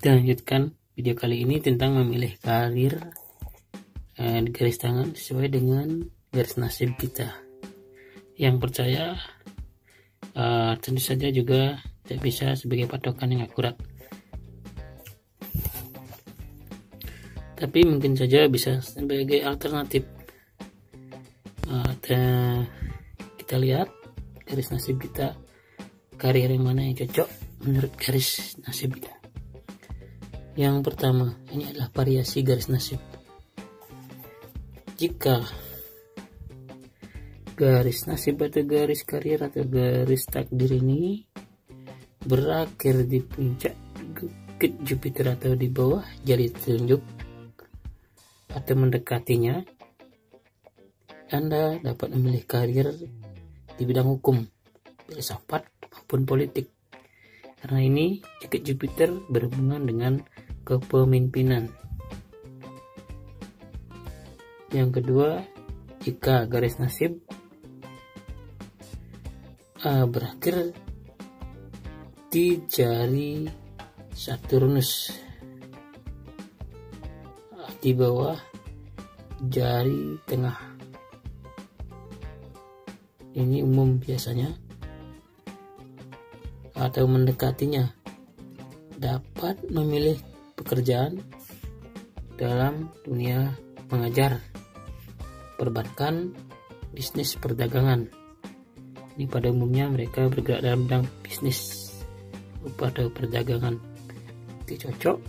Kita lanjutkan video kali ini tentang memilih karir di garis tangan sesuai dengan garis nasib kita. Yang percaya tentu saja juga tidak bisa sebagai patokan yang akurat, tapi mungkin saja bisa sebagai alternatif. Kita lihat garis nasib kita, karir yang mana yang cocok menurut garis nasib kita. Yang pertama, ini adalah variasi garis nasib. Jika garis nasib atau garis karir atau garis takdir ini berakhir di puncak bukit Jupiter atau di bawah jari telunjuk atau mendekatinya, Anda dapat memilih karir di bidang hukum, filsafat maupun politik. Karena ini bukit Jupiter berhubungan dengan kepemimpinan. Yang kedua, jika garis nasib berakhir di jari Saturnus di bawah jari tengah, ini umum biasanya, atau mendekatinya, dapat memilih pekerjaan dalam dunia mengajar, perbankan, bisnis, perdagangan. Ini pada umumnya mereka bergerak dalam bidang bisnis pada perdagangan. Itu cocok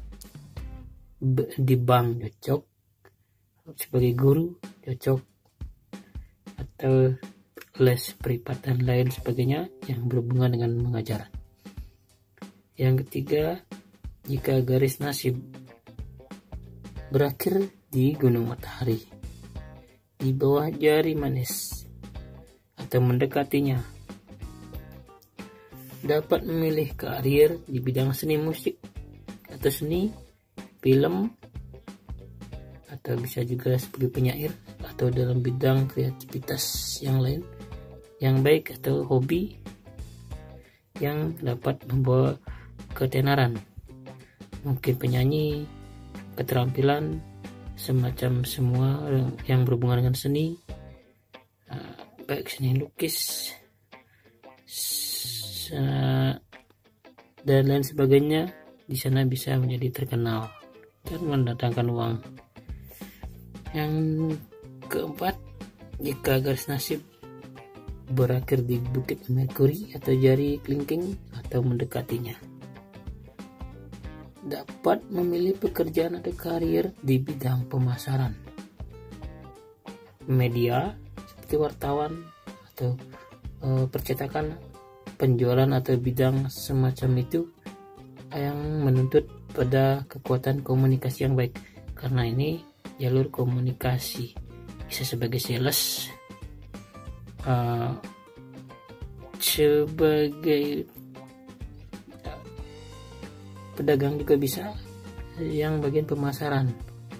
di bank, cocok sebagai guru, cocok, atau les privat dan lain sebagainya yang berhubungan dengan mengajar. Yang ketiga, jika garis nasib berakhir di gunung matahari di bawah jari manis atau mendekatinya, dapat memilih karir di bidang seni musik atau seni film, atau bisa juga sebagai penyair atau dalam bidang kreativitas yang lain yang baik, atau hobi yang dapat membawa ketenaran, mungkin penyanyi, keterampilan semacam semua yang berhubungan dengan seni, baik seni lukis dan lain sebagainya. Di sana bisa menjadi terkenal dan mendatangkan uang. Yang keempat, jika garis nasib berakhir di bukit Merkuri atau jari kelingking atau mendekatinya, dapat memilih pekerjaan atau karir di bidang pemasaran, media seperti wartawan atau percetakan, penjualan atau bidang semacam itu yang menuntut pada kekuatan komunikasi yang baik. Karena ini jalur komunikasi, bisa sebagai sales, sebagai pedagang juga bisa, yang bagian pemasaran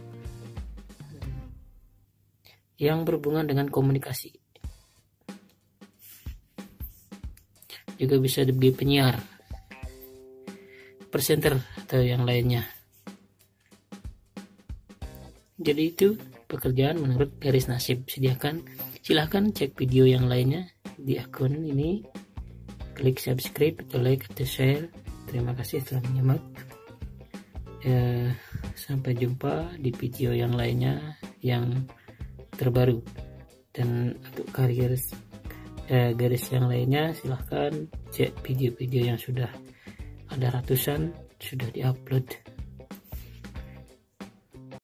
yang berhubungan dengan komunikasi. Juga bisa sebagai penyiar, presenter, atau yang lainnya. Jadi itu pekerjaan menurut garis nasib. Silahkan cek video yang lainnya di akun ini, klik subscribe atau like atau share. Terima kasih telah menyimak. Sampai jumpa di video yang lainnya yang terbaru. Dan untuk garis yang lainnya silahkan cek video-video yang sudah ada ratusan, sudah diupload.